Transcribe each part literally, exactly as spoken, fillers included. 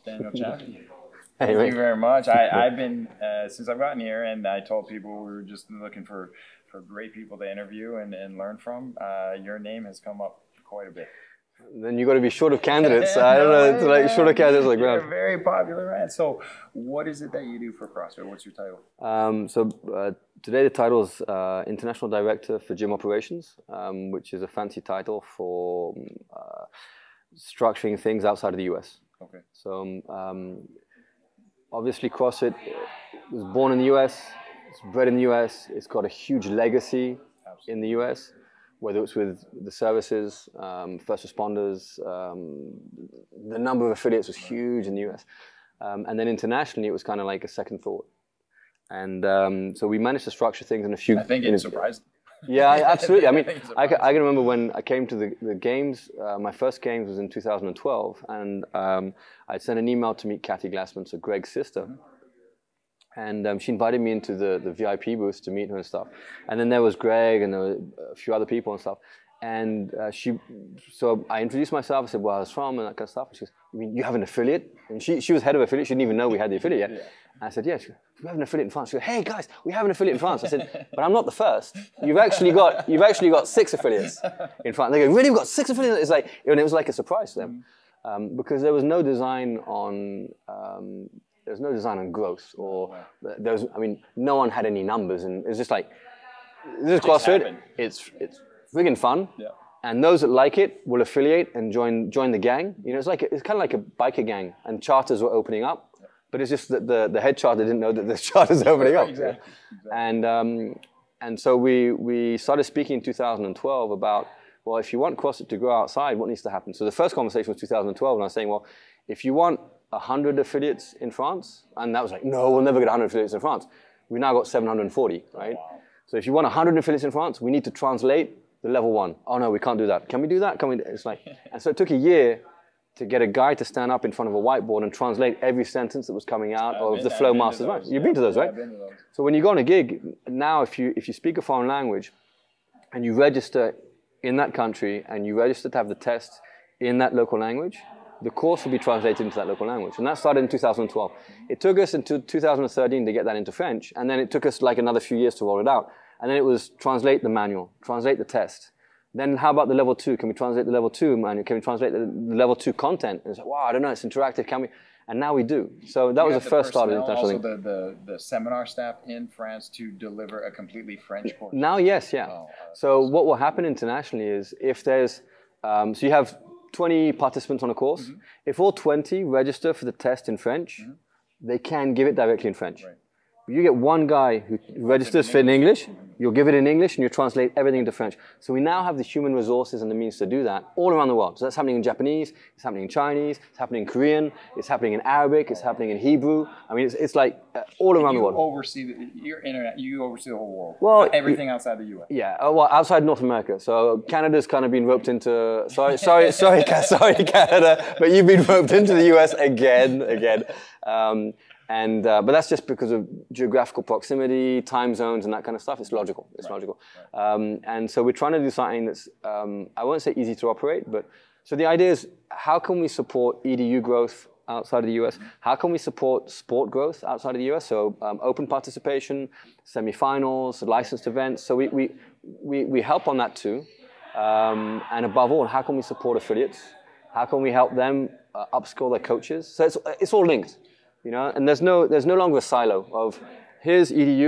Daniel Chaffey. Hey, Thank mate. you very much. I, I've been, uh, since I've gotten here, and I told people we were just looking for, for great people to interview and, and learn from. Uh, your name has come up quite a bit. Then you got to be short of candidates. I don't know, it's like short of candidates like You're that. a very popular man. So what is it that you do for CrossFit? What's your title? Um, so uh, today the title is uh, International Director for Gym Operations, um, which is a fancy title for uh, structuring things outside of the U S. Okay. So um, obviously CrossFit was born in the U S, it's bred in the U S, it's got a huge legacy Absolutely. in the U S, whether it's with the services, um, first responders, um, the number of affiliates was huge in the U S. Um, and then internationally, it was kind of like a second thought. And um, so we managed to structure things in a few... I think it surprised. Yeah, absolutely. I mean, I, I can remember when I came to the, the games, uh, my first games was in two thousand twelve, and um, I sent an email to meet Kathy Glassman, so Greg's sister. Mm-hmm. And um, she invited me into the, the V I P booth to meet her and stuff. And then there was Greg and there were a few other people and stuff. And uh, she, so I introduced myself. I said, "Well, I was from," and that kind of stuff. And she goes, "I mean, you have an affiliate?" And she, she was head of affiliate. She didn't even know we had the affiliate yet. Yeah. And I said, "Yeah." She goes, "We have an affiliate in France." She goes, "Hey guys, we have an affiliate in France." I said, "But I'm not the first. You've actually got, you've actually got six affiliates in France." They go, "Really? We've got six affiliates?" It's like, and it was like a surprise to them um, because there was no design on. Um, There was no design on growth, or there was. I mean, no one had any numbers, and it was just like, this is CrossFit. It's it's friggin' fun, yeah. And those that like it will affiliate and join join the gang. You know, it's like a, it's kind of like a biker gang, and charters were opening up, yeah. But it's just that the the head charter didn't know that the charters are opening up. Exactly. Exactly. And um, and so we we started speaking in two thousand twelve about, well, if you want CrossFit to grow outside, what needs to happen? So the first conversation was two thousand twelve, and I was saying, well, if you want one hundred affiliates in France, and that was like, no, we'll never get one hundred affiliates in France. We now got seven hundred forty, right? Oh, wow. So if you want one hundred affiliates in France, we need to translate the level one. Oh no, we can't do that. Can we do that? Can we? Do? It's like, and so it took a year to get a guy to stand up in front of a whiteboard and translate every sentence that was coming out I've of been, the Flow Masters. Right? You've yeah, been to those, yeah, right? I've been to those. So when you go on a gig, now if you if you speak a foreign language and you register in that country and you register to have the test in that local language, the course will be translated into that local language. And that started in two thousand twelve. It took us into two thousand thirteen to get that into French, and then it took us like another few years to roll it out. And then it was translate the manual, translate the test. Then how about the level two? Can we translate the level two manual? Can we translate the, the level two content? And it's like, wow, I don't know, it's interactive, can we? And now we do. So that was the first start of international thing. Also the, the, the seminar staff in France to deliver a completely French course? Now, yes, yeah. Oh, uh, so what will happen internationally is if there's, um, so you have twenty participants on a course. Mm-hmm. If all twenty register for the test in French, mm-hmm. they can give it directly in French. Right. You get one guy who registers for it in English, you'll give it in English and you translate everything into French. So we now have the human resources and the means to do that all around the world. So that's happening in Japanese, it's happening in Chinese, it's happening in Korean, it's happening in Arabic, it's happening in Hebrew. I mean, it's, it's like uh, all around you the world. Oversee the, your internet, you oversee the whole world. Well, everything outside the U S. Yeah, uh, well, outside North America. So Canada's kind of been roped into, sorry, sorry, sorry, sorry, Canada, but you've been roped into the U S again, again. Um, And, uh, but that's just because of geographical proximity, time zones, and that kind of stuff. It's logical. It's right. logical. Right. Um, and so we're trying to do something that's, um, I won't say easy to operate, but so the idea is how can we support E D U growth outside of the U S? How can we support sport growth outside of the U S? So um, open participation, semifinals, licensed events. So we, we, we, we help on that too. Um, and above all, how can we support affiliates? How can we help them uh, upskill their coaches? So it's, it's all linked. You know, and there's no there's no longer a silo of here's E D U,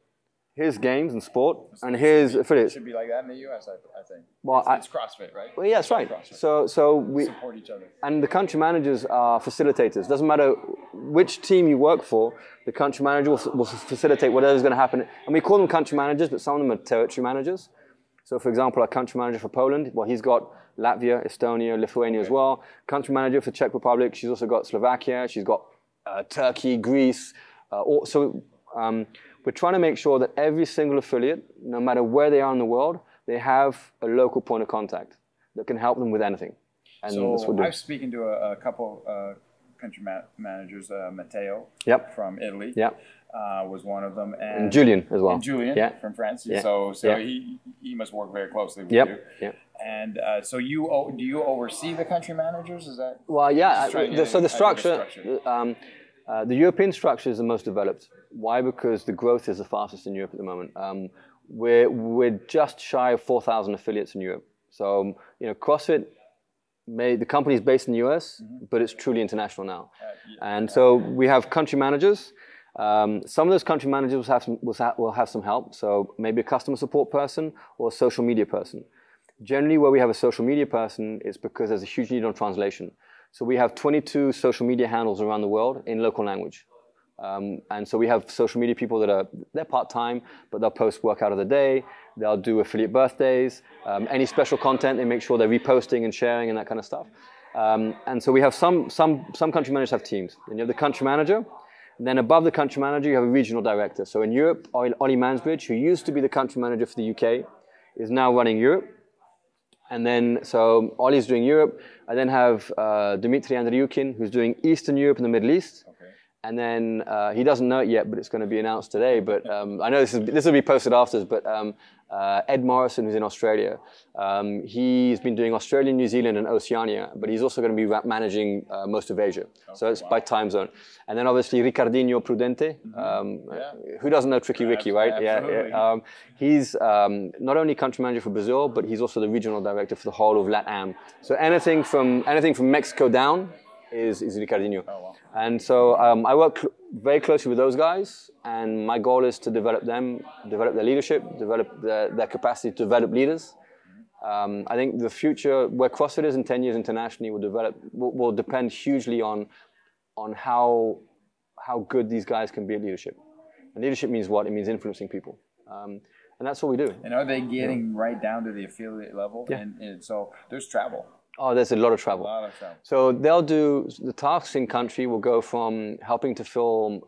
here's games and sport, and here's affiliates. It should be like that in the U S, I, I think. Well, it's, I, it's CrossFit, right? Well, yeah, that's right. CrossFit. So so we support each other. And the country managers are facilitators. Doesn't matter which team you work for, the country manager will, will facilitate whatever's going to happen. And we call them country managers, but some of them are territory managers. So, for example, our country manager for Poland, well, he's got Latvia, Estonia, Lithuania okay. as well. Country manager for Czech Republic, she's also got Slovakia. She's got Uh, Turkey, Greece. Uh, all, so um, we're trying to make sure that every single affiliate, no matter where they are in the world, they have a local point of contact that can help them with anything. And so I was speaking to a, a couple uh, country ma managers, uh, Matteo yep. from Italy yep. uh, was one of them. And, and Julian as well. And Julian yeah. from France. Yeah. So, so yeah. he, he must work very closely with yep. you. Yep. and uh, so you o- do you oversee the country managers? Is that well? Yeah. Just trying to The, get so an the idea of structure, structure. um, uh, the European structure is the most developed. Why? Because the growth is the fastest in Europe at the moment. Um, we're we're just shy of four thousand affiliates in Europe. So you know, CrossFit, made, the company is based in the U S, mm-hmm. but it's truly international now. Uh, yeah, and yeah. So we have country managers. Um, some of those country managers will have, some, will, ha will have some help. So maybe a customer support person or a social media person. Generally, where we have a social media person, it's because there's a huge need on translation. So we have twenty-two social media handles around the world in local language. Um, and so we have social media people that are, they're part-time, but they'll post workout of the day, they'll do affiliate birthdays, um, any special content, they make sure they're reposting and sharing and that kind of stuff. Um, and so we have some, some, some country managers have teams. And you have the country manager, and then above the country manager, you have a regional director. So in Europe, Ollie Mansbridge, who used to be the country manager for the U K, is now running Europe. And then, so Ollie's doing Europe. I then have uh, Dimitri Andriukin, who's doing Eastern Europe and the Middle East. And then uh, he doesn't know it yet, but it's going to be announced today. But um, I know this, is, this will be posted after, but um, uh, Ed Morrison, who's in Australia, um, he's been doing Australia, New Zealand, and Oceania, but he's also going to be managing uh, most of Asia. Okay, so it's wow. by time zone. And then obviously Ricardinho Prudente, mm-hmm. um, yeah. who doesn't know Tricky Ricky, right? Yeah, yeah. Um, he's um, not only country manager for Brazil, but he's also the regional director for the whole of LATAM. So anything from anything from Mexico down is, is Ricardinho. Oh, wow. And so um, I work cl very closely with those guys, and my goal is to develop them, develop their leadership, develop their, their capacity to develop leaders. Um, I think the future, where CrossFit is in ten years internationally, will develop will, will depend hugely on on how how good these guys can be at leadership. And leadership means what? It means influencing people, um, and that's what we do. And are they getting yeah. right down to the affiliate level? Yeah. And, and so there's travel. Oh, there's a lot of travel. A lot of travel. So they'll do, the tasks in country will go from helping to film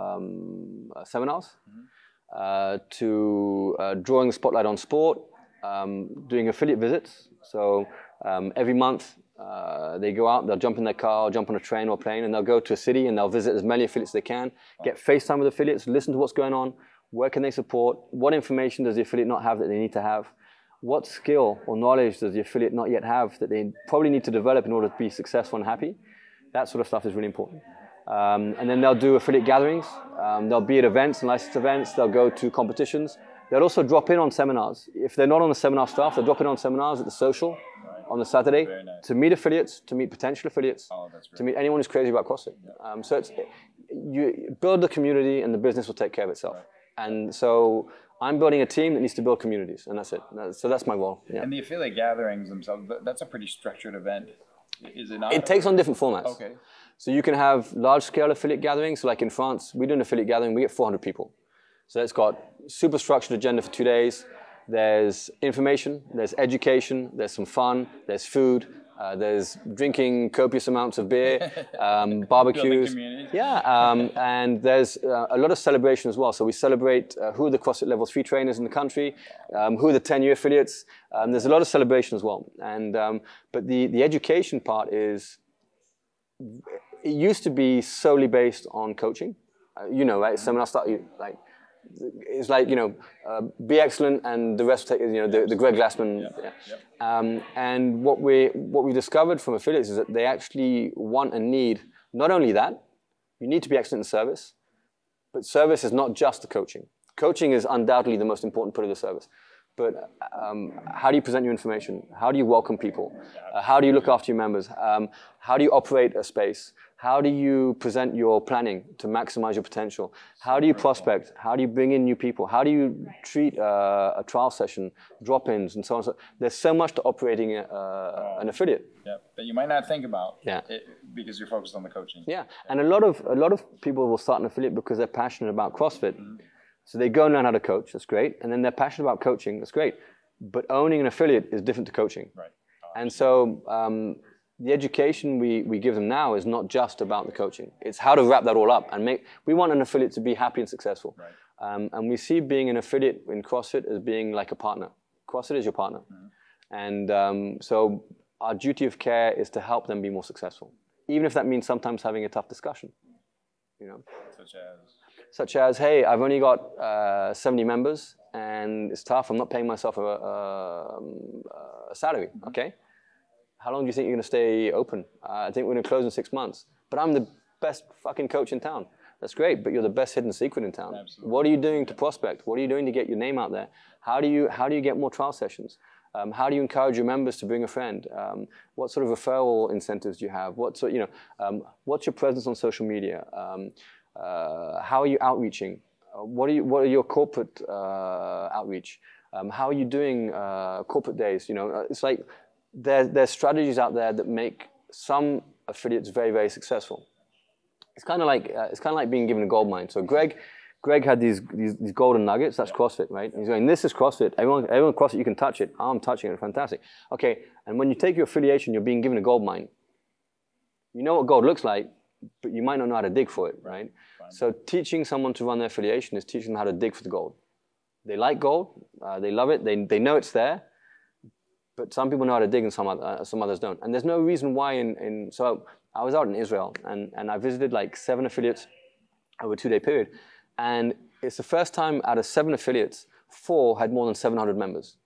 um, uh, seminars, mm-hmm. uh, to uh, drawing the spotlight on sport, um, doing affiliate visits. So um, every month uh, they go out, they'll jump in their car, jump on a train or plane, and they'll go to a city and they'll visit as many affiliates as they can, wow. get FaceTime with affiliates, listen to what's going on, where can they support, what information does the affiliate not have that they need to have. What skill or knowledge does the affiliate not yet have that they probably need to develop in order to be successful and happy? That sort of stuff is really important. Um, and then they'll do affiliate gatherings. Um, they'll be at events and licensed events. They'll go to competitions. They'll also drop in on seminars. If they're not on the seminar staff, they'll drop in on seminars at the social right. on the Saturday nice. to meet affiliates, to meet potential affiliates, oh, to meet anyone who's crazy about CrossFit. Yeah. Um, so it's, you build the community and the business will take care of itself. Right. And so I'm building a team that needs to build communities, and that's it. So that's my goal. Yeah. And the affiliate gatherings themselves, that's a pretty structured event, is it not? It takes on different formats. Okay. So you can have large-scale affiliate gatherings. So like in France, we do an affiliate gathering, we get four hundred people. So it's got super structured agenda for two days. There's information, there's education, there's some fun, there's food, uh, there's drinking copious amounts of beer, um, barbecues. Yeah, um, and there's uh, a lot of celebration as well. So we celebrate uh, who are the CrossFit Level three trainers in the country, um, who are the ten-year affiliates. Um, there's a lot of celebration as well. And um, but the, the education part is, it used to be solely based on coaching. Uh, you know, right? Seminar start, like, it's like, you know, uh, be excellent and the rest, take, you know, the, the Greg Glassman. Yeah. Yeah. Yeah. Um, and what we what we discovered from affiliates is that they actually want and need not only that, you need to be excellent in service, but service is not just the coaching. Coaching is undoubtedly the most important part of the service. But um, how do you present your information? How do you welcome people? Uh, how do you look after your members? Um, how do you operate a space? How do you present your planning to maximize your potential? How do you prospect? How do you bring in new people? How do you treat uh, a trial session, drop-ins, and so on? So there's so much to operating uh, an affiliate. Yeah, that you might not think about. Yeah. It, because you're focused on the coaching. Yeah, and a lot of a lot of people will start an affiliate because they're passionate about CrossFit. Mm-hmm. So they go and learn how to coach. That's great, and then they're passionate about coaching. That's great, but owning an affiliate is different to coaching. Right. Oh, and so. Um, The education we, we give them now is not just about the coaching. It's how to wrap that all up and make, we want an affiliate to be happy and successful. Right. Um, and we see being an affiliate in CrossFit as being like a partner. CrossFit is your partner. Mm-hmm. And um, so our duty of care is to help them be more successful. Even if that means sometimes having a tough discussion, you know. Such as? Such as, hey, I've only got uh, seventy members and it's tough. I'm not paying myself a, a, a salary, mm-hmm. okay? How long do you think you're going to stay open? Uh, I think we're going to close in six months. But I'm the best fucking coach in town. That's great, but you're the best hidden secret in town. Absolutely. What are you doing to prospect? What are you doing to get your name out there? How do you, how do you get more trial sessions? Um, how do you encourage your members to bring a friend? Um, what sort of referral incentives do you have? What sort, you know, um, what's your presence on social media? Um, uh, how are you outreaching? Uh, what are you, what are your corporate uh, outreach? Um, how are you doing uh, corporate days? You know, it's like there, there's strategies out there that make some affiliates very, very successful. It's kind of like uh, it's kind of like being given a gold mine. So Greg. Greg had these, these, these golden nuggets, that's CrossFit, right? He's going, this is CrossFit, everyone, everyone CrossFit, you can touch it. I'm touching it, fantastic. Okay, and when you take your affiliation, you're being given a gold mine. You know what gold looks like, but you might not know how to dig for it, right? Fine. So teaching someone to run their affiliation is teaching them how to dig for the gold. They like gold, uh, they love it, they, they know it's there, but some people know how to dig and some, uh, some others don't. And there's no reason why in, in, so I was out in Israel and, and I visited like seven affiliates over a two day period. And it's the first time out of seven affiliates, four had more than seven hundred members.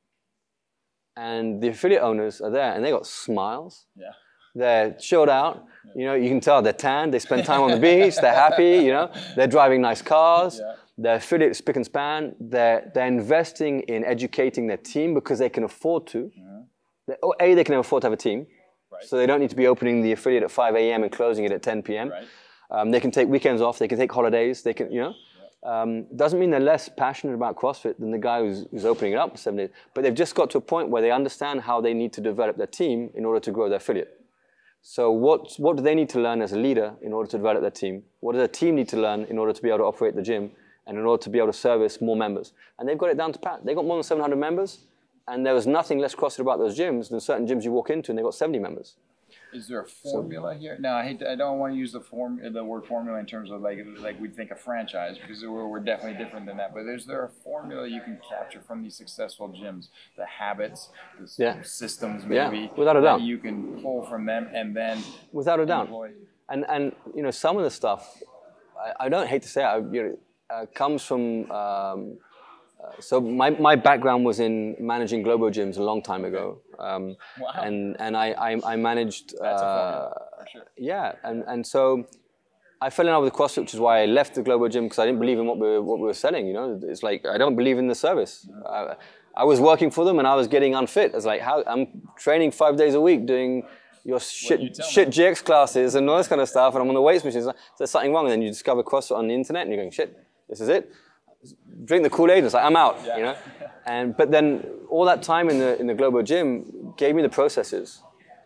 And the affiliate owners are there and they got smiles. Yeah. They're chilled out. Yeah. You know, you can tell they're tanned. They spend time on the beach. They're happy, you know. They're driving nice cars. Yeah. Their affiliate spick and span. They're, they're investing in educating their team because they can afford to. Yeah. Or A, they can afford to have a team. Right. So they don't need to be opening the affiliate at five A M and closing it at ten P M Right. Um, they can take weekends off. They can take holidays. They can, you know. Um, doesn't mean they're less passionate about CrossFit than the guy who's, who's opening it up for seven days, but they've just got to a point where they understand how they need to develop their team in order to grow their affiliate. So what, what do they need to learn as a leader in order to develop their team? What does their team need to learn in order to be able to operate the gym and in order to be able to service more members? And they've got it down to pat. They've got more than seven hundred members, and there was nothing less CrossFit about those gyms than certain gyms you walk into and they've got seventy members. Is there a formula so, here? No, I hate to, I don't want to use the form the word formula in terms of like like we think a franchise because we're, we're definitely different than that. But is there a formula you can capture from these successful gyms, the habits, the yeah. systems maybe, yeah, without a doubt, that you can pull from them and then without a doubt. Employ. And and you know some of the stuff, I, I don't hate to say it, I, you know, uh, comes from. Um, Uh, so my, my background was in managing global gyms a long time ago. Um, wow. And, and I, I, I managed... That's uh, a formula, for sure. Yeah, and, and so I fell in love with CrossFit, which is why I left the global gym because I didn't believe in what we were, what we were selling, you know. It's like, I don't believe in the service. Mm-hmm. I, I was working for them and I was getting unfit. It's like, how, I'm training five days a week doing your shit, you shit G X classes and all this kind of stuff, and I'm on the weights machines. So there's something wrong, and then you discover CrossFit on the internet and you're going, shit, this is it. Drink the Kool-Aid, it's like, I'm out, yeah. you know? And, but then all that time in the, in the global gym gave me the processes.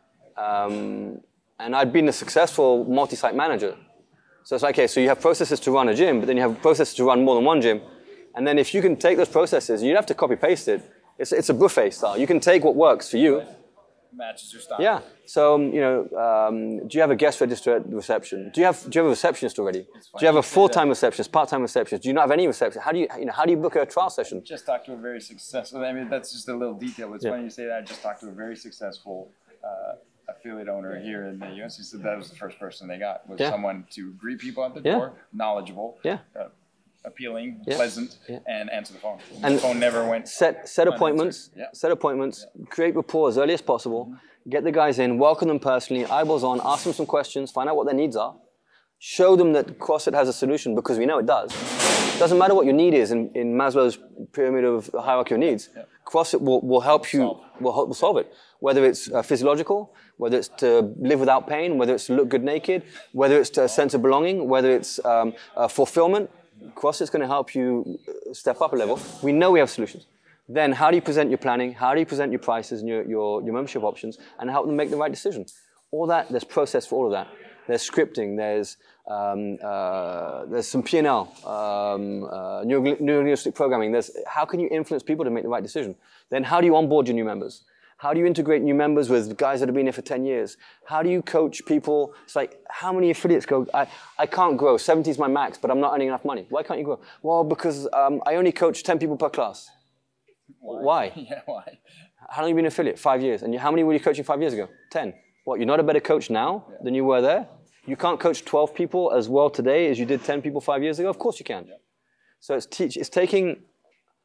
Um, and I'd been a successful multi-site manager. So it's like, okay, so you have processes to run a gym, but then you have processes to run more than one gym. And then if you can take those processes, you don't have to copy-paste it. It's, it's a buffet style. You can take what works for you. Matches your style. Yeah. So, um, you know, um, do you have a guest register at the reception? Do you have do you have a receptionist already? Do you have a full-time receptionist, part-time receptionist? Do you not have any receptionist? How do you you know how do you book a trial session? Just talked to a very successful. I mean, that's just a little detail. It's yeah. funny you say that. I just talked to a very successful uh, affiliate owner here in the U S. He said that was the first person they got was yeah. someone to greet people at the yeah. door, knowledgeable. Yeah. Uh, appealing, yeah. pleasant, yeah. and answer the phone. And the phone never went. Set set appointments. Yeah. Set appointments. Yeah. Create rapport as early as possible. Mm-hmm. Get the guys in. Welcome them personally. Eyeballs on. Ask them some questions. Find out what their needs are. Show them that CrossFit has a solution because we know it does. It doesn't matter what your need is in, in Maslow's pyramid of hierarchy of needs. Yeah. CrossFit will, will help you. Solve. Will help will solve it. Whether it's uh, physiological, whether it's to live without pain, whether it's to look good naked, whether it's to a sense of belonging, whether it's um, uh, fulfillment. CrossFit's going to help you step up a level. We know we have solutions. Then how do you present your planning? How do you present your prices and your, your, your membership options and help them make the right decision? All that, there's process for all of that. There's scripting, there's, um, uh, there's some P and L, um, uh, neurolinguistic programming. There's how can you influence people to make the right decision? Then how do you onboard your new members? How do you integrate new members with guys that have been here for ten years? How do you coach people? It's like, how many affiliates go, I, I can't grow, seventy is my max, but I'm not earning enough money. Why can't you grow? Well, because um, I only coach ten people per class. Why? Why? Yeah, why? How long have you been an affiliate? Five years. And you, how many were you coaching five years ago? Ten. What, you're not a better coach now yeah. than you were there? You can't coach twelve people as well today as you did ten people five years ago? Of course you can. Yeah. So it's, teach, it's taking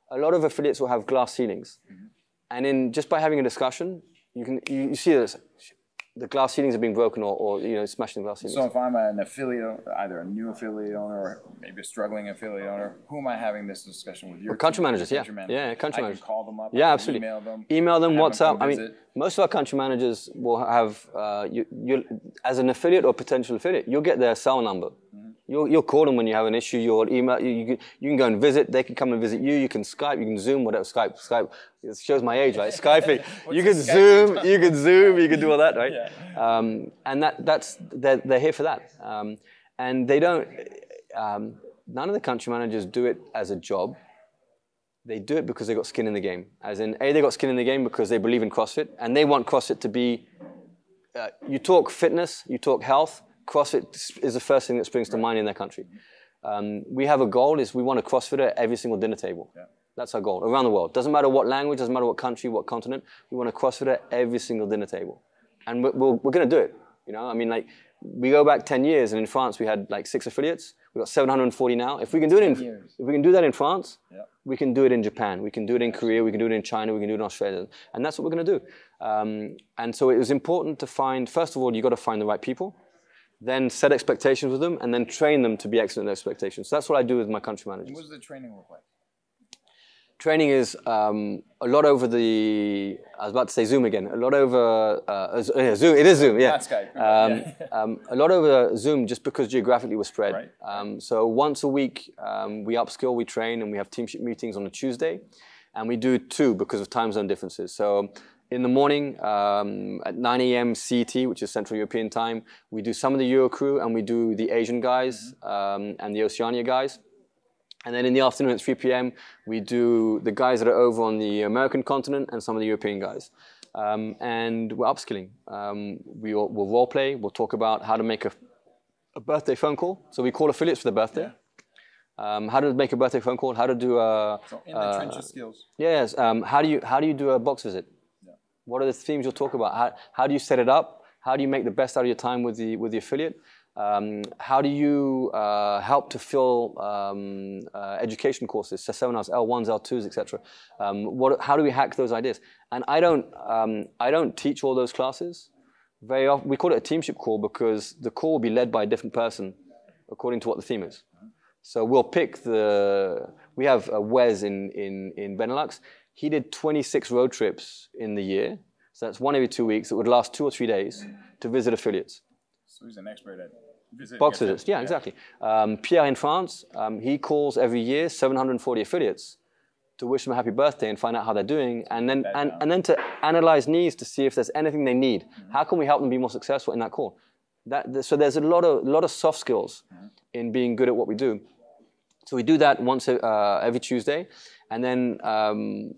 a lot of affiliates will have glass ceilings. Mm-hmm. And in just by having a discussion, you can you, you see this. The glass ceilings are being broken or, or you know, smashing glass ceilings. So if I'm an affiliate, either a new affiliate owner or maybe a struggling affiliate owner, who am I having this discussion with? Your well, country team, managers, country yeah. manager. Yeah, country I managers. can call them up, yeah, I absolutely. email them. Email them, have WhatsApp. them I mean, most of our country managers will have, uh, you, you, as an affiliate or potential affiliate, you'll get their cell number. Mm-hmm. You'll, you'll call them when you have an issue, you'll email, you, you, can, you can go and visit, they can come and visit you, you can Skype, you can Zoom, whatever, Skype, Skype, it shows my age, right? Skype, you can Zoom, you can Zoom, you can do all that, right? Yeah. Um, and that, that's, they're, they're here for that. Um, and they don't, um, none of the country managers do it as a job. They do it because they got skin in the game. As in, A, they got skin in the game because they believe in CrossFit, and they want CrossFit to be, uh, you talk fitness, you talk health, CrossFit is the first thing that springs to mind in their country. Um, we have a goal, is we want a CrossFitter at every single dinner table. Yeah. That's our goal, around the world. Doesn't matter what language, doesn't matter what country, what continent, we want a CrossFitter at every single dinner table. And we're, we're, we're going to do it. You know, I mean, like, we go back ten years, and in France we had like six affiliates. We've got seven hundred forty now. If we can do it in, if we can do that in France, yeah. we can do it in Japan. We can do it in Korea. We can do it in China. We can do it in Australia. And that's what we're going to do. Um, and so it was important to find, first of all, you got to find the right people, then set expectations with them, and then train them to be excellent at expectations. So that's what I do with my country managers. What does the training look like? Training is um, a lot over the, I was about to say Zoom again, a lot over, uh, Zoom, it is Zoom, yeah. Not Skype. Um, yeah. um, a lot over Zoom just because geographically we're spread. Right. Um, so once a week, um, we upskill, we train, and we have teamship meetings on a Tuesday. And we do two because of time zone differences. So in the morning, um, at nine A M C E T, which is Central European time, we do some of the Euro crew, and we do the Asian guys um, and the Oceania guys. And then in the afternoon at three P M, we do the guys that are over on the American continent and some of the European guys. Um, and we're upskilling. Um, we will, we'll role play. We'll talk about how to make a, a birthday phone call. So we call affiliates for their birthday. Yeah. Um, how to make a birthday phone call. How to do a... So in the uh, trenches skills. Yes. Um, how do you how do you do a box visit? Yeah. What are the themes you'll talk about? How, how do you set it up? How do you make the best out of your time with the with the affiliate? Um, how do you uh, help to fill um, uh, education courses, so seminars, L ones, L twos, et cetera? Um, what, how do we hack those ideas? And I don't, um, I don't teach all those classes. Very often, we call it a teamship call because the call will be led by a different person according to what the theme is. So we'll pick the, we have a Wes in, in, in Benelux. He did twenty-six road trips in the year. So that's one every two weeks. It would last two or three days to visit affiliates. So he's an expert at visiting box visits. Yeah, yeah, exactly. Um, Pierre in France, um, he calls every year seven hundred forty affiliates to wish them a happy birthday and find out how they're doing, and then and, and then to analyze needs to see if there's anything they need. Mm-hmm. How can we help them be more successful in that call? That, so there's a lot of lot of soft skills mm-hmm. in being good at what we do. So we do that once uh, every Tuesday, and then um,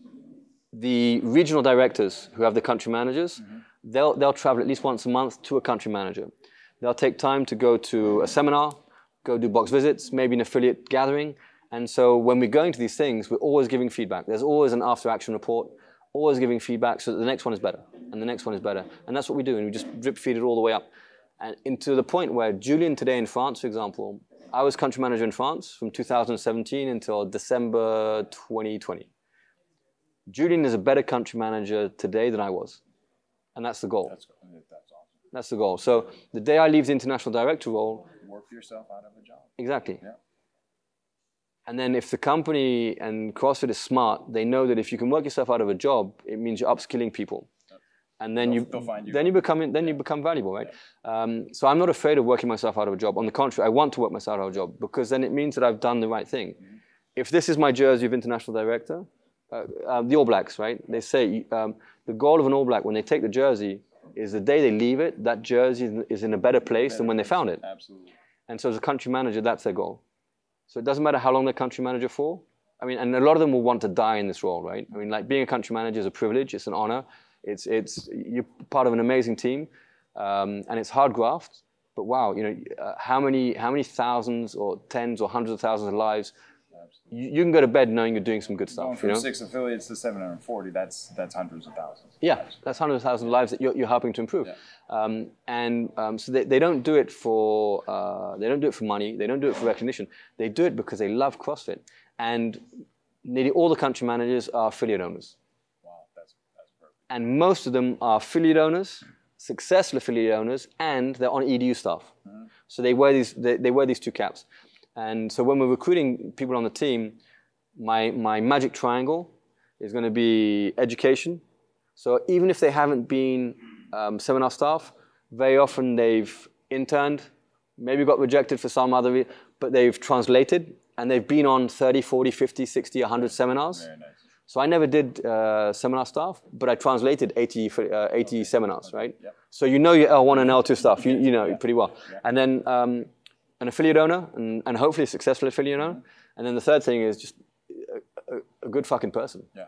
the regional directors who have the country managers, mm-hmm. they'll they'll travel at least once a month to a country manager. They'll take time to go to a seminar, go do box visits, maybe an affiliate gathering. And so when we're going to these things, we're always giving feedback. There's always an after-action report, always giving feedback so that the next one is better, and the next one is better. And that's what we do, and we just drip feed it all the way up. And into the point where Julian today in France, for example, I was country manager in France from two thousand seventeen until December twenty twenty. Julian is a better country manager today than I was. And that's the goal. That's, that's awesome. That's the goal. So the day I leave the international director role... Work yourself out of a job. Exactly. Yeah. And then if the company and CrossFit is smart, they know that if you can work yourself out of a job, it means you're upskilling people. Yep. And then they'll, you, they'll find you. then you become then yeah. you become valuable, right? Yeah. Um, so I'm not afraid of working myself out of a job. On the contrary, I want to work myself out of a job because then it means that I've done the right thing. Mm-hmm. If this is my jersey of international director, uh, uh, the All Blacks, right? They say um, the goal of an All Black when they take the jersey is the day they leave it, that jersey is in a better place better than when they found it. Absolutely. And so as a country manager, that's their goal. So it doesn't matter how long they're country manager for. I mean, and a lot of them will want to die in this role, right? I mean, like being a country manager is a privilege. It's an honor. It's, it's, you're part of an amazing team. Um, and it's hard graft. But wow, you know, uh, how many, how many thousands or tens or hundreds of thousands of lives, you, you can go to bed knowing you're doing some good stuff. Going from you know? six affiliates to seven hundred forty, that's, that's hundreds of thousands. Yeah, that's hundreds of thousands of lives that you're, you're helping to improve. Yeah. Um, and um, so they, they don't do it for uh, they don't do it for money. They don't do it for recognition. They do it because they love CrossFit. And nearly all the country managers are affiliate owners. Wow, that's, that's perfect. And most of them are affiliate owners, successful affiliate owners, and they're on E D U staff. Mm-hmm. So they wear these they, they wear these two caps. And so when we're recruiting people on the team, my my magic triangle is going to be education. So even if they haven't been um, seminar staff, very often they've interned, maybe got rejected for some other reason, but they've translated and they've been on thirty, forty, fifty, sixty, one hundred seminars. Very nice. So I never did uh, seminar staff, but I translated eighty, uh, eighty okay. seminars, okay. right? Yep. So you know your L one and L two stuff, you, you know yeah. pretty well. Yeah. And then um, an affiliate owner, and, and hopefully a successful affiliate owner. Mm-hmm. And then the third thing is just a, a, a good fucking person. Yeah.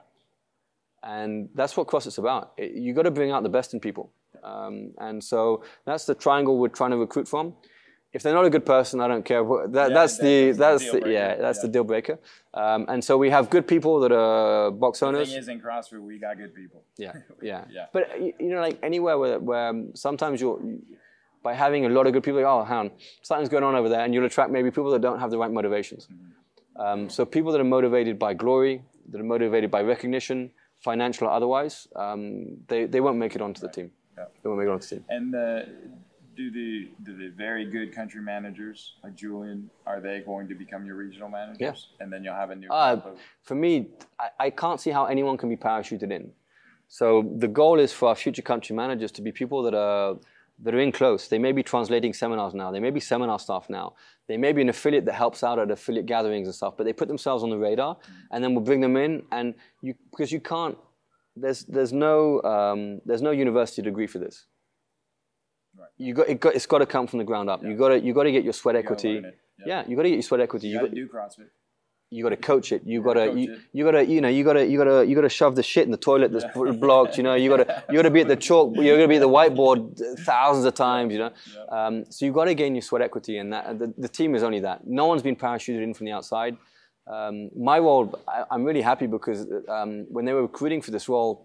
And that's what CrossFit's about. It, you got to bring out the best in people. Um, and so that's the triangle we're trying to recruit from. If they're not a good person, I don't care. That, yeah, that's the that's the, the yeah that's yeah. the deal breaker. Um, and so we have good people that are box owners. The thing is, in CrossFit, we got good people. Yeah, yeah. yeah. But you know, like anywhere where, where sometimes you're by having a lot of good people, like, oh, hang on, something's going on over there, and you'll attract maybe people that don't have the right motivations. Mm-hmm. um, so people that are motivated by glory, that are motivated by recognition, financial or otherwise, um, they they won't make it onto right. the team. Yeah. They won't make it onto the team. And the. Do the, do the very good country managers, like Julian, are they going to become your regional managers? Yeah. And then you'll have a new uh, For me, I, I can't see how anyone can be parachuted in. So the goal is for our future country managers to be people that are, that are in close. They may be translating seminars now. They may be seminar staff now. They may be an affiliate that helps out at affiliate gatherings and stuff, but they put themselves on the radar, mm-hmm. and then we'll bring them in. And you, because you can't, there's, there's, no, um, there's no university degree for this. Right. You got, it got it's got to come from the ground up. Yeah. You got to you got to get your sweat you equity. Yeah. yeah, you got to get your sweat equity. You, you got to do CrossFit. You got to coach it. You got to you, you got to you know you got to you got to you got to shove the shit in the toilet that's yeah. blocked. You know you got to you got to be at the chalk. You got to be at the whiteboard thousands of times. You know, yeah. um, so you got to gain your sweat equity, and that the, the team is only that. No one's been parachuted in from the outside. Um, my role, I, I'm really happy because um, when they were recruiting for this role,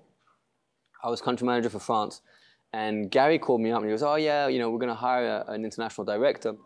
I was country manager for France. And Gary called me up and he goes, oh yeah, you know, we're going to hire a, an international director.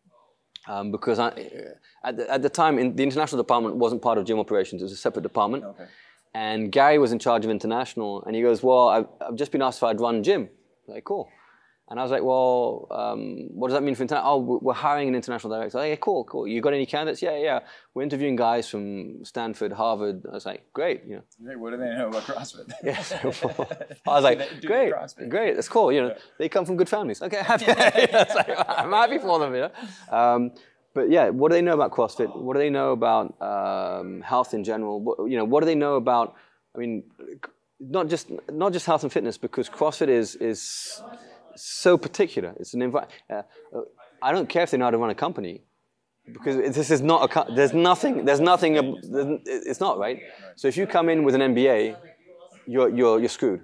Um, because I, at, the, at the time, in, the international department wasn't part of gym operations. It was a separate department. Okay. And Gary was in charge of international. And he goes, well, I've, I've just been asked if I'd run gym. I'm like, cool. And I was like, well, um, what does that mean for international? Oh, we're hiring an international director. Like, yeah, cool, cool. You got any candidates? Yeah, yeah. We're interviewing guys from Stanford, Harvard. I was like, great. You know. Hey, what do they know about CrossFit? Yes. I was like, great, great. That's cool. You know, yeah. They come from good families. Okay, happy. Like, I'm happy for them. You know. Um, but yeah, what do they know about CrossFit? What do they know about um, health in general? What, you know, what do they know about? I mean, not just not just health and fitness, because CrossFit is is. so particular. It's an environment. Uh, I don't care if they know how to run a company, because this is not a. There's nothing. There's nothing. It's not right. So if you come in with an M B A, you're you're you're screwed.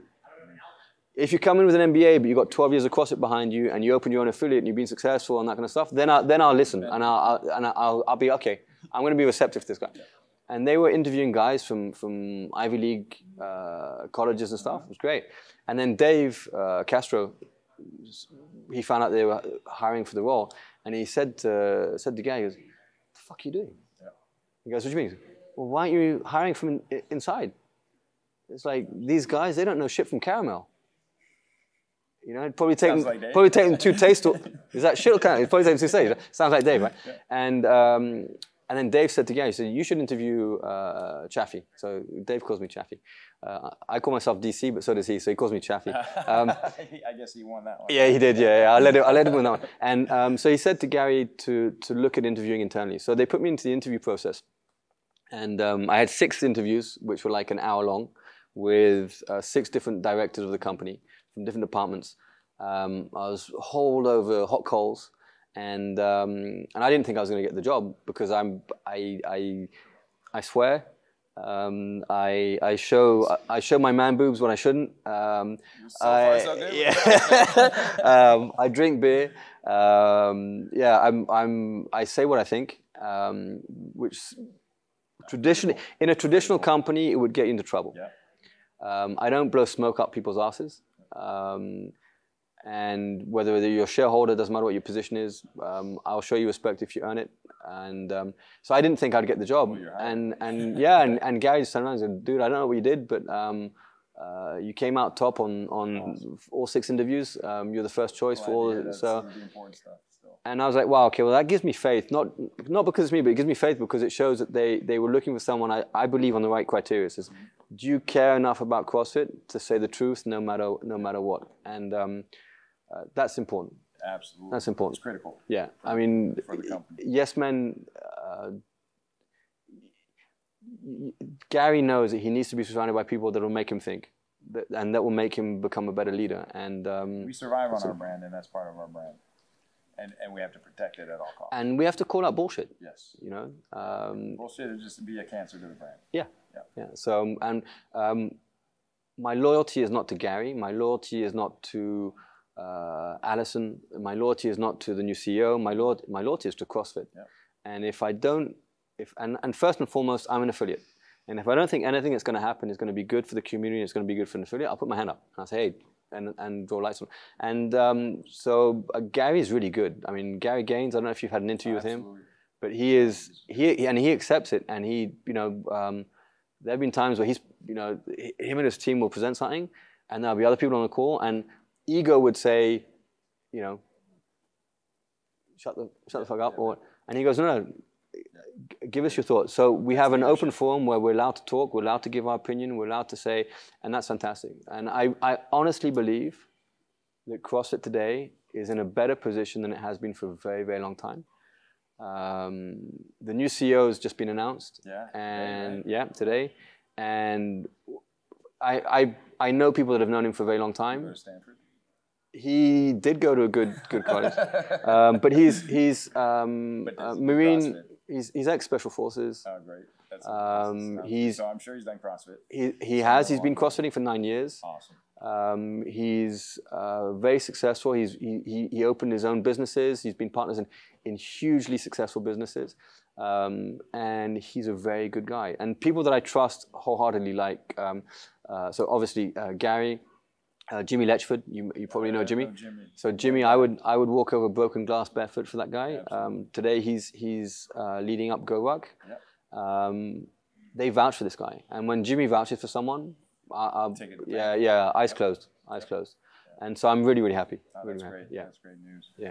If you come in with an M B A but you've got twelve years of CrossFit behind you and you open your own affiliate and you've been successful and that kind of stuff, then I then I'll listen and I'll, I'll and I'll I'll be okay. I'm going to be receptive to this guy. And they were interviewing guys from from Ivy League uh, colleges and stuff. It was great. And then Dave uh, Castro. He found out they were hiring for the role, and he said to, said to the guy, he goes, "What the fuck are you doing?" Yeah. He goes, "What do you mean?" Well, why aren't you hiring from in, inside? It's like, these guys, they don't know shit from caramel. You know, it'd probably take them, like probably take them two taste. Is that shit or caramel? It'd probably take them two taste. Sounds like Dave, right? Yeah. And um, and then Dave said to Gary, he said, "You should interview uh, Chaffey." So Dave calls me Chaffey. Uh, I call myself D C, but so does he, so he calls me Chaffey. Um, I guess he won that one. Yeah, he did, yeah. yeah. I, let him, I let him win that one. And um, so he said to Gary to, to look at interviewing internally. So they put me into the interview process. And um, I had six interviews, which were like an hour long, with uh, six different directors of the company from different departments. Um, I was hauled over hot coals. And, um, and I didn't think I was going to get the job because I'm, I, I, I swear. Um, I I show I show my man boobs when I shouldn't. Um, so far, I, so good. Yeah. um, I drink beer. Um, yeah, I'm I'm I say what I think, um, which traditionally in a traditional company it would get you into trouble. Yeah. Um, I don't blow smoke up people's asses. Um, and whether you're a shareholder, doesn't matter what your position is, um, I'll show you respect if you earn it. And um, so I didn't think I'd get the job. Well, and and yeah, and, and Gary sometimes said, dude, I don't know what you did, but um, uh, you came out top on, on awesome. all six interviews. Um, you're the first choice well, for all. Yeah, so, the important stuff still. And I was like, wow, okay, well that gives me faith. Not not because it's me, but it gives me faith because it shows that they, they were looking for someone, I, I believe, on the right criteria. It says, mm-hmm. do you care enough about CrossFit to say the truth no matter no matter what? And um, uh, that's important. Absolutely. That's important. It's critical. Yeah. I mean, for the company. Yes men, uh, Gary knows that he needs to be surrounded by people that will make him think, that, and that will make him become a better leader. And um, we survive on our brand, and that's part of our brand. And, and we have to protect it at all costs. And we have to call out bullshit. Yes. You know? Um, bullshit is just to be a cancer to the brand. Yeah. Yeah. yeah. So, and um, my loyalty is not to Gary. My loyalty is not to uh, Allison. My loyalty is not to the new C E O. My, lo my loyalty is to CrossFit. Yeah. And if I don't, if and, and first and foremost, I'm an affiliate. And if I don't think anything that's going to happen is going to be good for the community, it's going to be good for an affiliate, I'll put my hand up. And I'll say, hey, and, and draw lights on. And um, so uh, Gary is really good. I mean, Gary Gaines, I don't know if you've had an interview oh, with him, but he is, he, and he accepts it. And he, you know, um, there have been times where he's, you know, him and his team will present something and there'll be other people on the call and ego would say, you know, shut the, shut the fuck up. Or, and he goes, no, no, give us your thoughts. So we have an open forum where we're allowed to talk, we're allowed to give our opinion, we're allowed to say, and that's fantastic. And I, I honestly believe that CrossFit today is in a better position than it has been for a very, very long time. Um, the new C E O has just been announced, yeah, and right. yeah, today. And I, I, I know people that have known him for a very long time. Go to Stanford. He did go to a good, good college, um, but he's he's um, but uh, Marine. He's he's ex Special Forces. Oh, great! That's um, he's so I'm sure he's done CrossFit. He he has. He's been CrossFitting for nine years. Awesome. Um, he's uh, very successful. He's he, he he opened his own businesses. He's been partners in in hugely successful businesses, um, and he's a very good guy. And people that I trust wholeheartedly, like um, uh, so obviously uh, Gary. Uh, Jimmy Letchford, you, you probably know Jimmy. know Jimmy. So Jimmy, I would I would walk over broken glass barefoot for that guy. Um, today he's he's uh, leading up Go Ruck. Yep. Um, they vouch for this guy, and when Jimmy vouches for someone, I, I'll, Take it yeah yeah eyes yep. closed, eyes yep. closed. Yep. And so I'm really really happy. Oh, really that's happy. great. Yeah. That's great news. Yeah.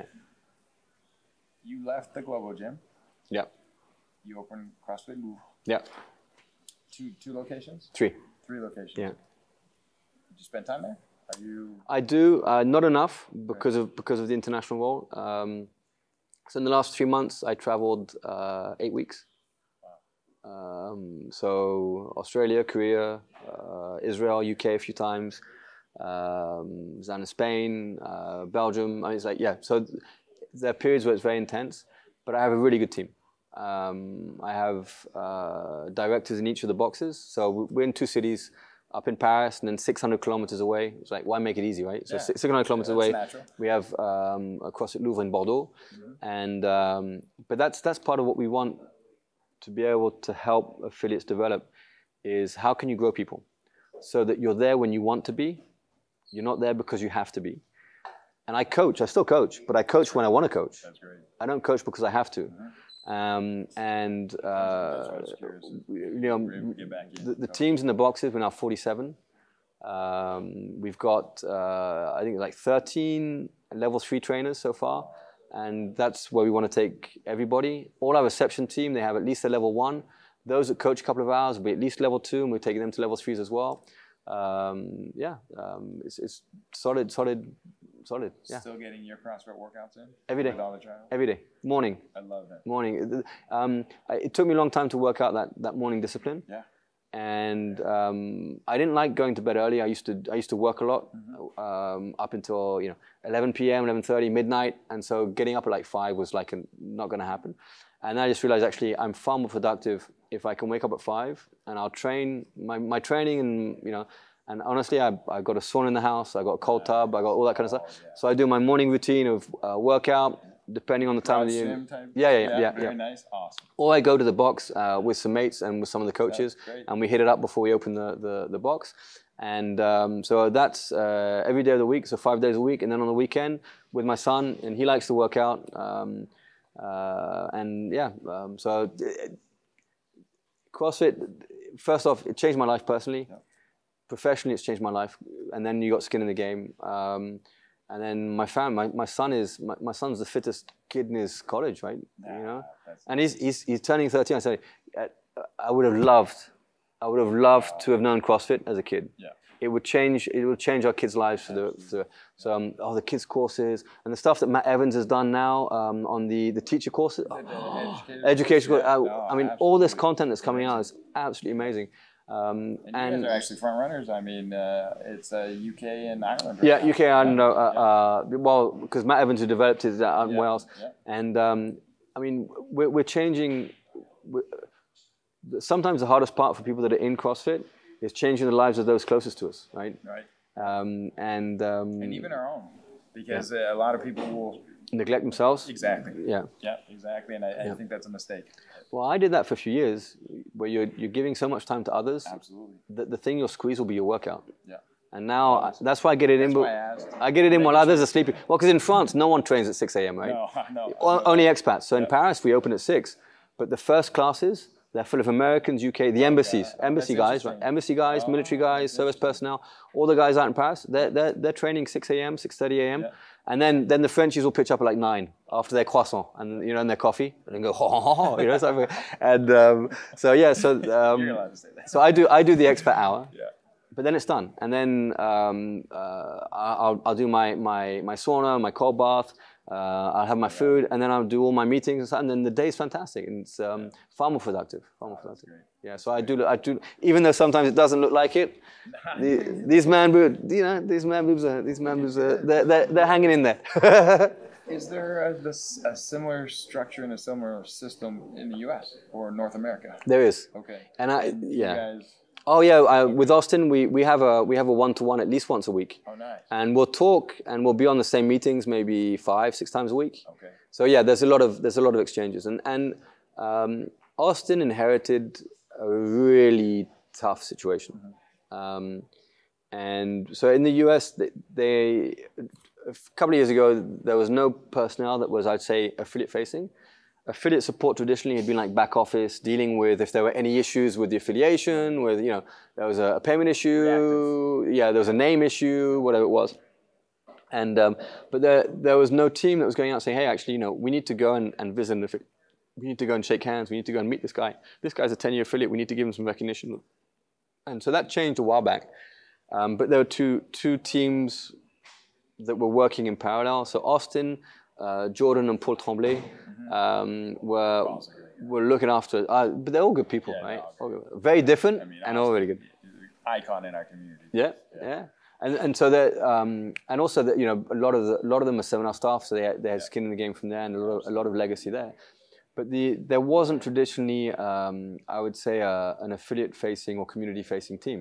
You left the Globo Gym. Yeah. You opened CrossFit Move. Yeah. Two two locations. Three. Three locations. Yeah. Did you spend time there? Are you... I do, uh, not enough because of because of the international role. Um, so in the last three months, I traveled uh, eight weeks. Wow. Um, so Australia, Korea, uh, Israel, U K a few times, um, was down in Spain, uh, Belgium. I mean, it's like yeah. So th there are periods where it's very intense, but I have a really good team. Um, I have uh, directors in each of the boxes. So we're in two cities. Up in Paris and then six hundred kilometers away. It's like, why make it easy, right? So yeah. six hundred kilometers yeah, away, natural. we have um, a CrossFit Louvre in Bordeaux. Mm-hmm. And, um, but that's, that's part of what we want to be able to help affiliates develop is how can you grow people so that you're there when you want to be. You're not there because you have to be. And I coach, I still coach, but I coach when I want to coach. That's great. I don't coach because I have to. Mm-hmm. Um, and uh, you know, the, the so. teams in the boxes, we're now forty-seven. Um, we've got, uh, I think, like thirteen level three trainers so far. And that's where we want to take everybody. All our reception team, they have at least a level one. Those that coach a couple of hours will be at least level two, and we're taking them to level threes as well. Um, yeah, um, it's, it's solid, solid. Solid, yeah. Still getting your CrossFit workouts in? Every day. With all the trials? Every day. Morning. I love that. Morning. Um, it took me a long time to work out that, that morning discipline. Yeah. And um, I didn't like going to bed early. I used to I used to work a lot mm-hmm. um, up until you know eleven p m, eleven thirty, midnight. And so getting up at like five was like a, not going to happen. And I just realized actually I'm far more productive if I can wake up at five and I'll train my, my training and you know. And honestly, I, I got a sauna in the house, I got a cold tub, I got all that kind of stuff. Oh, yeah. So I do my morning routine of uh, workout, depending on the time of the year. Yeah, yeah, yeah, yeah. Very yeah. nice, awesome. Or I go to the box uh, with some mates and with some of the coaches, That's great. and we hit it up before we open the, the, the box. And um, so that's uh, every day of the week, so five days a week. And then on the weekend with my son, and he likes to work out. Um, uh, and yeah, um, so it, CrossFit, first off, it changed my life personally. Yeah. Professionally, it's changed my life. And then you got skin in the game. Um, and then my fam, my, my son is, my, my son's the fittest kid in his college, right? Nah, you know? And he's, he's, he's turning thirteen. I said, I would have loved, I would have loved to have known CrossFit as a kid. Yeah. It would change, it would change our kids' lives for the, for the so um, oh, the kids' courses and the stuff that Matt Evans has done now um, on the, the teacher courses. Oh, education, yeah, I, no, I mean, absolutely. All this content that's coming out is absolutely amazing. Um, and, and you guys are actually front runners. I mean, uh, it's uh, U K and Ireland. Right yeah, now. U K and Ireland. Uh, uh, well, because Matt Evans who developed it out in yeah, Wales, yeah. and um, I mean, we're, we're changing. We're, sometimes the hardest part for people that are in CrossFit is changing the lives of those closest to us, right? Right. Um, and um, and even our own, because yeah. uh, a lot of people will neglect themselves. Exactly. Yeah. Yeah, exactly. And I, yeah. I think that's a mistake. Well, I did that for a few years, where you're you're giving so much time to others. Absolutely. That the thing you'll squeeze will be your workout. Yeah. And now I, that's why I get it that's in. Why I, asked. I get it in while others are sleeping. Well, because in France, no one trains at six A M, right? No, no. O only expats. So yeah. in Paris, we open at six. But the first classes, they're full of Americans, U K, the embassies, yeah. embassy That's guys, right? Embassy guys, oh, military guys, service personnel, all the guys out in Paris, they're, they're, they're training six A M, six thirty A M. Yeah. And then, then the Frenchies will pitch up at like nine after their croissant and, you know, and their coffee and go, ho, ho, ho, you know, so, and um, so yeah, so, um, You're allowed to say that. So I do, I do the expat hour. Yeah. But then it's done. And then um, uh, I'll, I'll do my, my, my sauna, my cold bath, uh, I'll have my food, and then I'll do all my meetings and stuff, and then the day's fantastic. And it's um, far more productive, far more productive. Yeah, so I do, I do, even though sometimes it doesn't look like it, the, these man boobs, you know, these man boobs are, these man boobs are, they're, they're, they're hanging in there. Is there a, this, a similar structure and a similar system in the U S or North America? There is. Okay. And I, and yeah. You guys, Oh yeah, uh, with Austin we, we have a we have a one to one at least once a week. Oh nice. And we'll talk and we'll be on the same meetings maybe five six times a week. Okay. So yeah, there's a lot of there's a lot of exchanges and and um, Austin inherited a really tough situation, mm-hmm. um, and so in the U S they, they a couple of years ago there was no personnel that was I'd say affiliate facing. Affiliate support traditionally had been like back office, dealing with if there were any issues with the affiliation, with, you know, there was a payment issue, Reactive. yeah, there was a name issue, whatever it was. And, um, but there, there was no team that was going out saying, hey, actually, you know, we need to go and, and visit an affiliate. We need to go and shake hands. We need to go and meet this guy. This guy's a ten-year affiliate. We need to give him some recognition. And so that changed a while back. Um, but there were two, two teams that were working in parallel. So Austin, Uh, Jordan and Paul Tremblay um, were were looking after, uh, but they're all good people, yeah, right? No, all very different I mean, and all really good. Icon in our community. Yeah, yeah, yeah. and and so that um, and also that, you know, a lot of the, a lot of them are seminar staff, so they had, they had yeah. skin in the game from there, and a lot of, a lot of legacy there. But the there wasn't traditionally, um, I would say, uh, an affiliate facing or community facing team.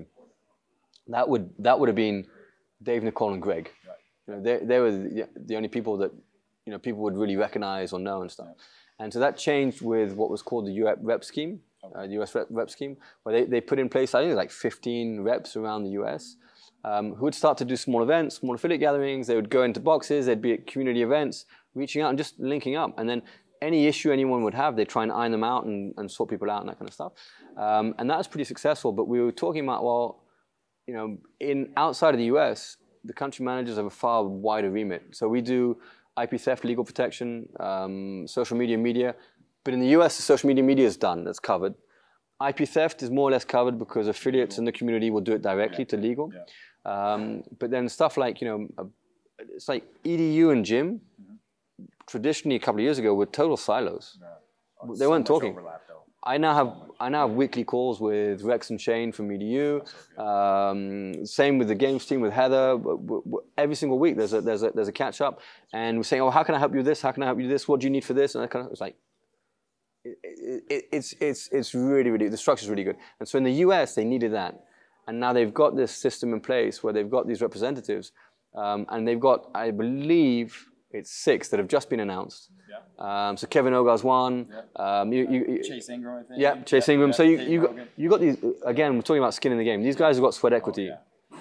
That would that would have been Dave, Nicole, and Greg. Right. You know, they they were the, the only people that, you know, people would really recognize or know and stuff. Yeah. And so that changed with what was called the U S rep scheme, okay. uh, the U S rep, rep scheme, where they, they put in place, I think, like fifteen reps around the U S, um, who would start to do small events, small affiliate gatherings. They would go into boxes, they'd be at community events, reaching out and just linking up. And then any issue anyone would have, they'd try and iron them out and, and sort people out and that kind of stuff. Um, and that was pretty successful. But we were talking about, well, you know, in outside of the U S, the country managers have a far wider remit. So we do I P theft, legal protection, um, social media, media. But in the U S, the social media media is done, that's covered. I P theft is more or less covered because affiliates in the community will do it directly yeah. to legal. Yeah. Um, but then stuff like, you know, uh, it's like E D U and gym, mm-hmm. traditionally a couple of years ago were total silos. Yeah. Oh, they so weren't talking. Overlap, I now have I now have weekly calls with Rex and Shane from E D U. Um, same with the games team with Heather. Every single week there's a there's a there's a catch up, and we're saying, oh, how can I help you with this? How can I help you with this? What do you need for this? And that kind of, it's like it, it, it's it's it's really really the structure's really good. And so in the U S they needed that, and now they've got this system in place where they've got these representatives, um, and they've got, I believe, it's six that have just been announced. Yeah. Um, so Kevin Ogar's one. Yeah. Um, you, you, you, Chase Ingram, I think. Yeah, Chase yeah, Ingram. Yeah, so you, Dave you got you got these, again, we're talking about skin in the game. These guys have got sweat equity. Oh, yeah.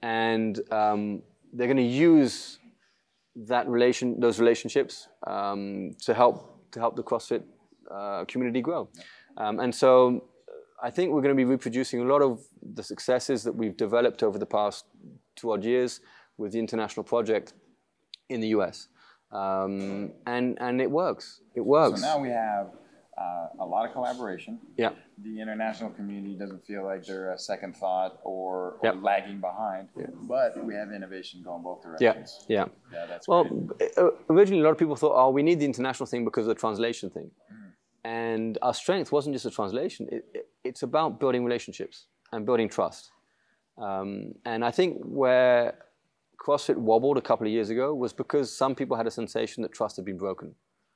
and um, they're going to use that relation, those relationships um, to help to help the CrossFit uh, community grow. Um, and so I think we're going to be reproducing a lot of the successes that we've developed over the past two odd years with the international project in the U S. Um, and, and it works. It works. So now we have uh, a lot of collaboration. Yeah. The international community doesn't feel like they're a second thought or, or Yep. lagging behind, Yeah. but we have innovation going both Yeah, directions. yeah. Yeah, that's Well, great. uh, originally a lot of people thought, oh, we need the international thing because of the translation thing. Mm. And our strength wasn't just a translation. It, it, it's about building relationships and building trust. Um, and I think where CrossFit wobbled a couple of years ago was because some people had a sensation that trust had been broken.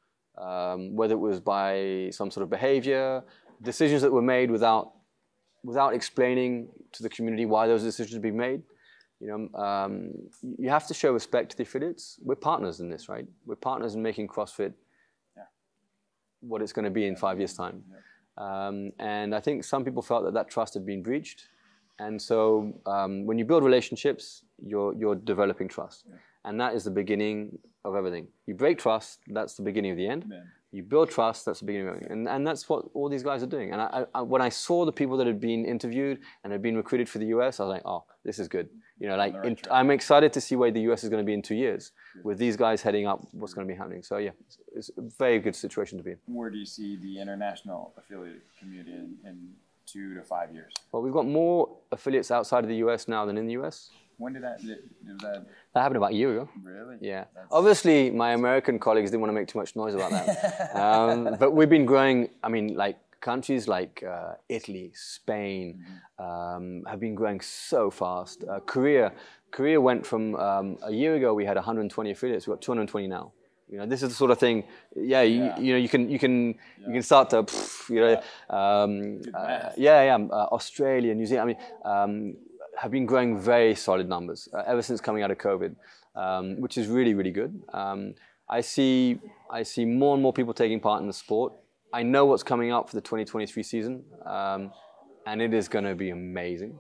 Um, whether it was by some sort of behavior, decisions that were made without, without explaining to the community why those decisions had been made. You know, um, you have to show respect to the affiliates. We're partners in this, right? We're partners in making CrossFit Yeah. what it's going to be in five years' time. Yeah. Um, and I think some people felt that that trust had been breached. And so um, when you build relationships, you're, you're developing trust. Yeah. And that is the beginning of everything. You break trust, that's the beginning of the end. Yeah. You build trust, that's the beginning of everything. And, and that's what all these guys are doing. And I, I, when I saw the people that had been interviewed and had been recruited for the U S, I was like, oh, this is good. You know, like in, I'm excited to see where the U S is going to be in two years with these guys heading up what's going to be happening. So yeah, it's, it's a very good situation to be in. Where do you see the international affiliate community in, in two to five years? Well, we've got more affiliates outside of the U S now than in the U S. When did that, did that? That happened about a year ago. Really? Yeah. That's... Obviously, my American colleagues didn't want to make too much noise about that. um, but we've been growing, I mean, like countries like uh, Italy, Spain, mm-hmm. um, have been growing so fast. Uh, Korea, Korea went from, um, a year ago we had one hundred twenty affiliates, we've got two hundred twenty now. You know, this is the sort of thing. Yeah, you, yeah. you know, you can, you can, yeah. you can start to, pff, you know, yeah, um, uh, yeah, yeah. Uh, Australia, New Zealand. I mean, um, have been growing very solid numbers uh, ever since coming out of COVID, um, which is really, really good. Um, I see, I see more and more people taking part in the sport. I know what's coming up for the twenty twenty-three season, um, and it is going to be amazing.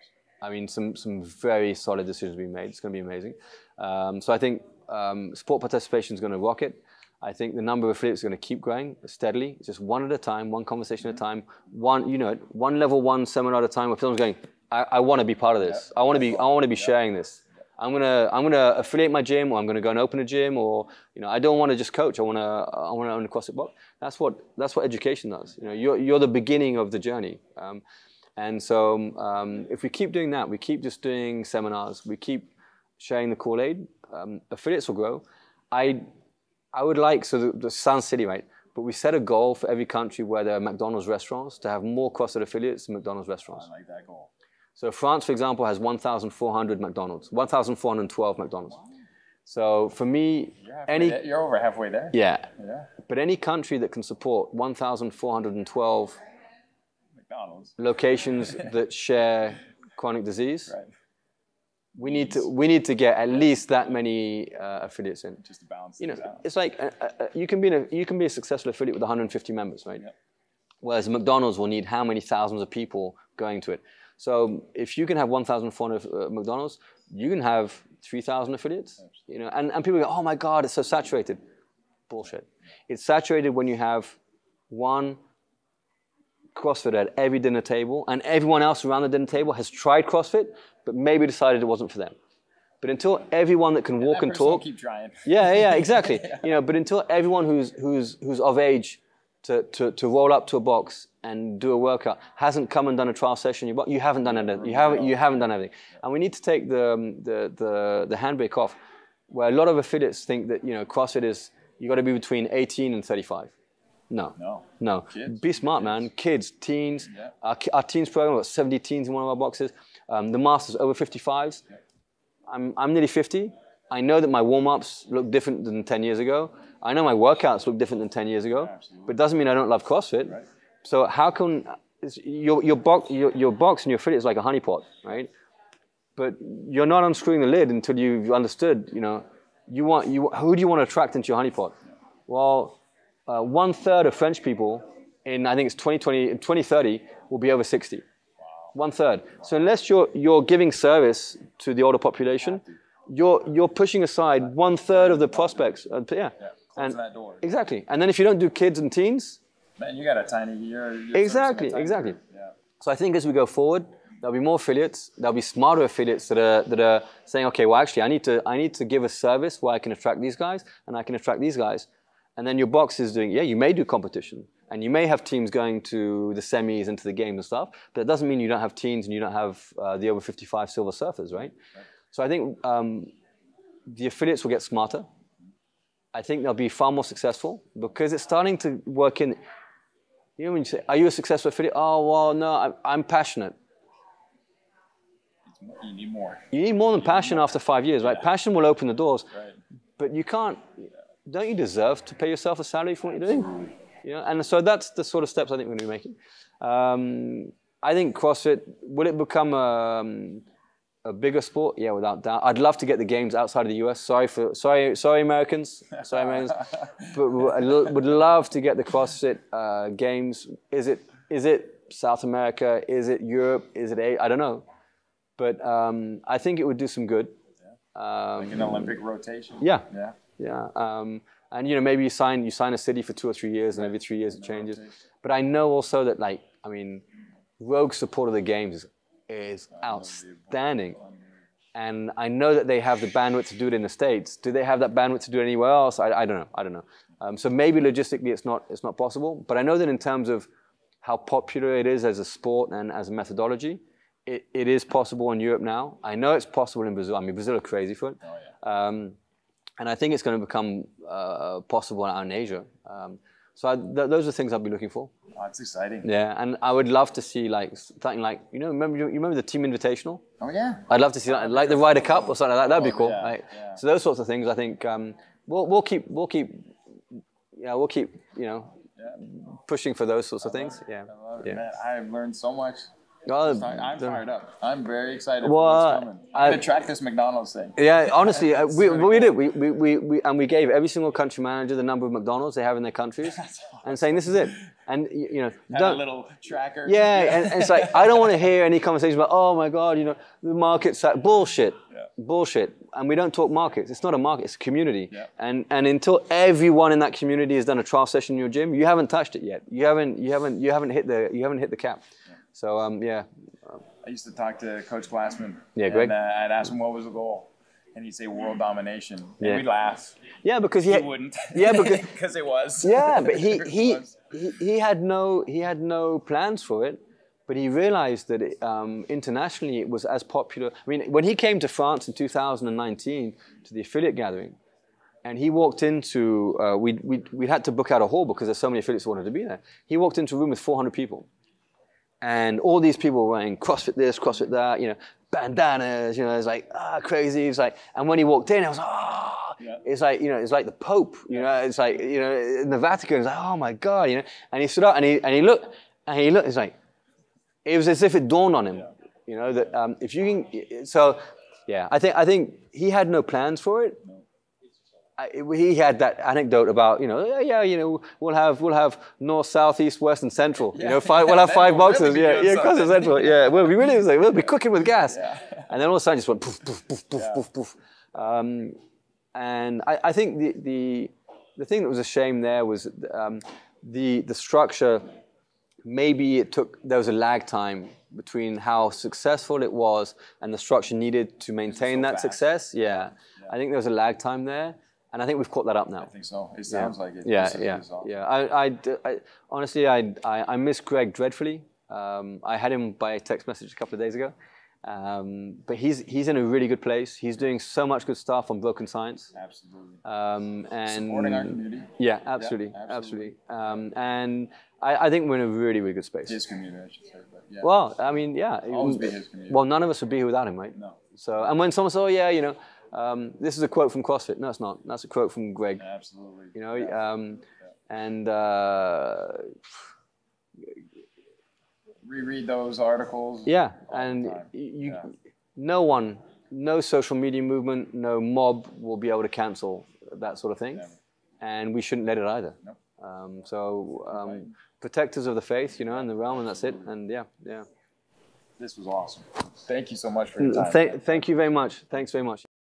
I mean, some some very solid decisions being made. It's going to be amazing. Um, so I think um, sport participation is going to rocket. I think the number of affiliates is going to keep growing steadily, just one at a time, one conversation at a time, one, you know, one level one seminar at a time where someone's going, I, I want to be part of this. I want to be, I want to be sharing this. I'm gonna, I'm gonna affiliate my gym, or I'm gonna go and open a gym, or you know, I don't want to just coach. I want to, I want to own a CrossFit box. That's what, that's what education does. You know, you're, you're the beginning of the journey. Um, and so, um, if we keep doing that, we keep just doing seminars, we keep sharing the Kool-Aid, um, affiliates will grow. I, I would like, so the, the sounds silly, right? But we set a goal for every country where there are McDonald's restaurants to have more CrossFit affiliates than McDonald's restaurants. I like that goal. So France, for example, has one thousand four hundred McDonald's, one thousand four hundred twelve McDonald's. Wow. So for me, you're any there. You're over halfway there. Yeah. Yeah. But any country that can support one thousand four hundred twelve McDonald's locations that share chronic disease, right. we need to we need to get at least that many uh, affiliates in. Just to balance. You know, out. it's like uh, uh, you can be a, you can be a successful affiliate with one hundred fifty members, right? Yep. Whereas McDonald's will need how many thousands of people going to it. So if you can have one thousand four hundred uh, McDonald's, you can have three thousand affiliates. You know, and, and people go, oh my God, it's so saturated. Bullshit. It's saturated when you have one CrossFit at every dinner table, and everyone else around the dinner table has tried CrossFit, but maybe decided it wasn't for them. But until everyone that can yeah, walk that and talk, keep trying. yeah, yeah, exactly. yeah. You know, but until everyone who's who's who's of age to to to roll up to a box and do a workout hasn't come and done a trial session, you you haven't done it. You haven't you haven't done everything. And we need to take the um, the the the handbrake off, where a lot of affiliates think that you know CrossFit is you got to be between eighteen and thirty-five. No, no, no. Kids. Be smart, man. Kids, teens. Yeah. Our, our teens program, we've got seventy teens in one of our boxes. Um, the masters over fifty-fives. Yeah. I'm I'm nearly fifty. I know that my warm-ups look different than ten years ago. I know my workouts look different than ten years ago. Yeah, but it doesn't mean I don't love CrossFit. Right. So how can your your box your, your box and your affiliate is like a honeypot, right? But you're not unscrewing the lid until you've understood. You know, you want you who do you want to attract into your honeypot? Yeah. Well. Uh, one third of French people in, I think it's twenty twenty, twenty thirty, will be over sixty. Wow. One third. So unless you're you're giving service to the older population, you're you're pushing aside one third of the prospects. Uh, yeah. Yeah. Closing And that door. exactly. And then if you don't do kids and teens, Man, you got a tiny. You're, you're exactly, tiny exactly. group. Yeah. So I think as we go forward, there'll be more affiliates. There'll be smarter affiliates that are that are saying, okay, well, actually, I need to I need to give a service where I can attract these guys and I can attract these guys. And then your box is doing, yeah, you may do competition and you may have teams going to the semis and to the games and stuff, but it doesn't mean you don't have teens and you don't have uh, the over fifty-five silver surfers, right? So I think um, the affiliates will get smarter. I think they'll be far more successful because it's starting to work in. You know when you say, are you a successful affiliate? Oh, well, no, I'm, I'm passionate. You need more. You need more than passion after five years, right? Yeah. Passion will open the doors. Right. But you can't, don't you deserve to pay yourself a salary for what you're doing? You know, and so that's the sort of steps I think we're going to be making. Um, I think CrossFit, will it become a, um, a bigger sport? Yeah, without doubt. I'd love to get the games outside of the U S. Sorry for, sorry, sorry Americans, sorry Americans. But I would love to get the CrossFit uh, games. Is it, is it South America? Is it Europe? Is it A? I don't know. But um, I think it would do some good. Yeah. Um, like an Olympic rotation. Yeah. Yeah. Yeah. Um, and you know, maybe you sign you sign a city for two or three years, and every three years it changes. Rotation. But I know also that, like, I mean, Rogue support of the games is, is outstanding. And I know that they have the bandwidth to do it in the States. Do they have that bandwidth to do it anywhere else? I, I don't know. I don't know. Um, so maybe logistically it's not it's not possible. But I know that in terms of how popular it is as a sport and as a methodology, it, it is possible in Europe now. I know it's possible in Brazil. I mean, Brazil are crazy for it. Oh, yeah. Um, and I think it's going to become uh, possible out in Asia. Um, so I, th those are things I'll be looking for. Oh, it's exciting. Yeah, and I would love to see like something like, you know, remember you remember the Team Invitational? Oh yeah. I'd love to see that, like the Ryder Cup or something like that. That'd be cool. Yeah, Right? yeah. So those sorts of things, I think um, we'll we'll keep we'll keep yeah we'll keep you know Yeah. pushing for those sorts of things. Yeah. I love it, Yeah. man. I've learned so much. Well, I'm fired up. I'm very excited Well, for what's coming. I'm I- gonna track this McDonald's thing. Yeah, honestly, uh, we, really we cool. did. We, we, we, we, and we gave every single country manager the number of McDonald's they have in their countries, That's awesome. and saying this is it. And y- you know, Have a don't. little tracker. Yeah, and, and it's like I don't want to hear any conversation about, oh my God, you know, the market's that bullshit, Yeah. bullshit. And we don't talk markets. It's not a market. It's a community. Yeah. And and until everyone in that community has done a trial session in your gym, you haven't touched it yet. You haven't you haven't you haven't hit the you haven't hit the cap. Yeah. So um yeah. I used to talk to Coach Glassman. Yeah, Greg. And uh, I'd ask him what was the goal, and he'd say world domination. And Yeah. we'd laugh. Yeah, because he He had, wouldn't. Yeah, because because it was. yeah, but he It he, was. he he had no he had no plans for it, but he realized that it, um, internationally it was as popular. I mean, when he came to France in two thousand nineteen to the affiliate gathering, and he walked into uh, we we we had to book out a hall because there's so many affiliates who wanted to be there. He walked into a room with four hundred people, and all these people were wearing CrossFit this, CrossFit that, you know, bandanas, you know, it's like ah crazy. It's like, and when he walked in, I was ah. Yeah. It's like, you know, it's like the Pope, you know, it's like, you know, in the Vatican, it's like, oh my God, you know, and he stood up and he, and he looked, and he looked, it's like, it was as if it dawned on him, Yeah. you know, that um, if you can, so, yeah, I think, I think he had no plans for it. No. I, he had that anecdote about, you know, yeah, yeah, you know, we'll have, we'll have north, south, east, west, and central, you know, five, we'll have five We'll boxes, really be yeah, doing yeah, across the something. central, yeah, we'll be really, like, we'll be cooking with gas. Yeah. And then all of a sudden just went poof, poof, poof, poof, Yeah. poof, poof. Um, And I, I think the, the the thing that was a shame there was um, the the structure. Maybe it took there was a lag time between how successful it was and the structure needed to maintain so that fast. success. Yeah. Yeah. I think there was a lag time there, and I think we've caught that up now. I think so. It sounds like it. Yeah, This is yeah, resolved. yeah. I, I, I honestly, I, I, I miss Greg dreadfully. Um, I had him by text message a couple of days ago. Um, but he's he's in a really good place. He's doing so much good stuff on Broken Science. Absolutely. Um, and Supporting our community. Yeah, absolutely, Yeah, absolutely. absolutely. Um, and I, I think we're in a really, really good space. His community, I should say. But yeah. Well, I mean, yeah. Always be his community. Well, none of us would be here without him, right? No. So, and when someone says, "Oh, yeah, you know, um, this is a quote from CrossFit," no, it's not. That's a quote from Greg. Absolutely. You know, Yeah. um, and. Uh, Reread those articles. Yeah, all the and time. you, Yeah. no one, no social media movement, no mob will be able to cancel that sort of thing, Never. and we shouldn't let it either. Nope. Um, so, um, Right. protectors of the faith, you know, and the realm, and that's it. And yeah, yeah. This was awesome. Thank you so much for your time. Thank, thank you very much. Thanks very much.